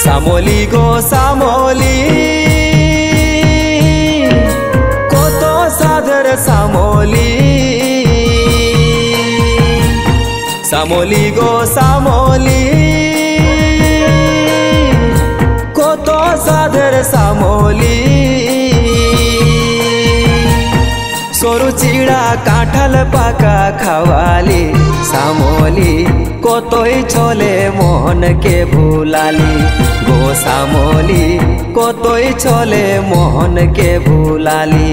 শ্যামলী গো শ্যামলী কত সাধের শ্যামলী, শ্যামলী গো শ্যামলী কত সাধের শ্যামলী। সরু চিড়া কাঁঠাল পাকা খাওয়ালি শ্যামলী, কতই ছলে মনকে ভুলালি গো শ্যামলী, কতই ছলে মনকে ভুলালি।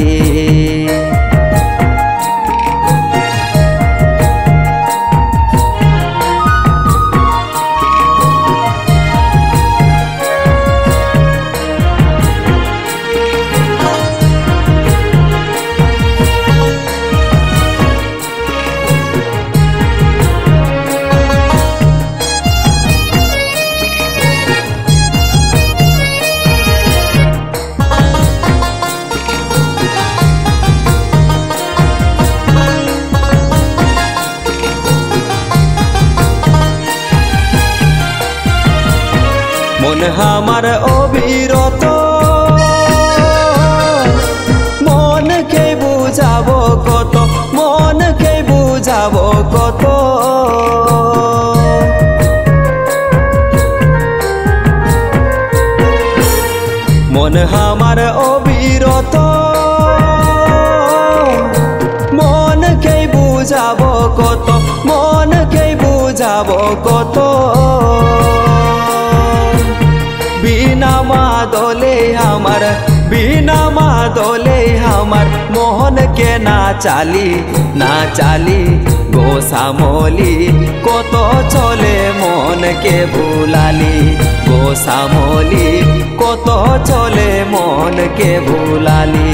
মন আমার অবিরত মনকে বুঝাবো কত, মনকে বুঝাবো কত। মন আমার অবিরত মনকে বুঝাবো কত, মনকে বুঝাবো কত। বিনা মাদলে আমার, বিনা মাদলে আমার মোহন কে না চালি, না চালি গো শ্যামলী, কত চলে মন কে ভুলালি গো শ্যামলী, কত চলে মন কে ভুলালি।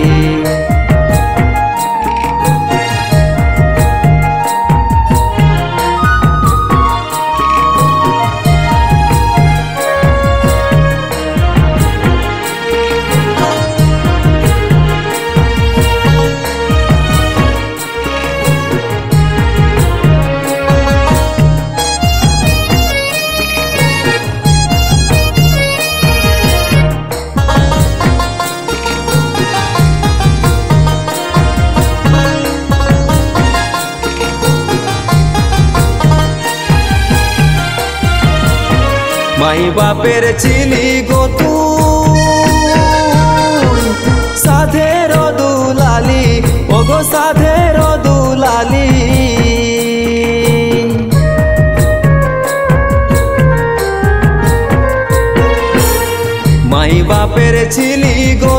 মাই বাপের ছিলি গো তুই সাধের দুলালি, ও গো সাধের দুলালি। মাই বাপের ছিলি গো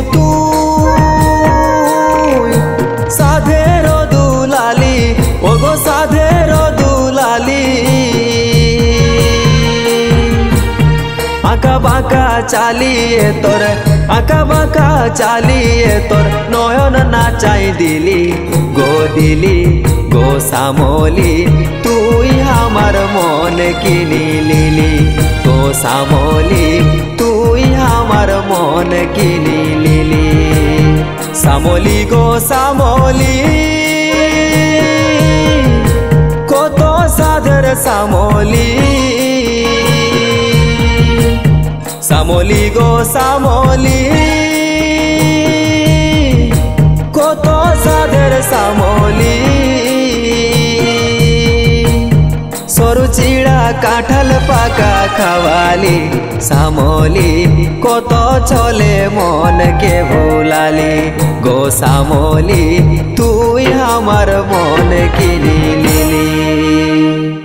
তুই সাধের দুলালি, ও গো সাধের দুলালি। আঁকা বাঁকা চালিয়ে তোর, আঁকা বাঁকা চালিয়ে তোর নয়ন নাচাই দিলি গো দিলি গো শ্যামলী, তুই আমার মন কিনি লিলি গো শ্যামলী, তুই আমার মন কিনি লিলি। শ্যামলী গো শ্যামলী কত সাধের শ্যামলী, শ্যামলী গো শ্যামলী কত সাধের শ্যামলী। সরু চিড়া কাঁঠাল পাকা খাওয়ালি শ্যামলী, কত চলে মনকে ভুলালি গো শ্যামলী, তুই আমার মন কিনি লিলি।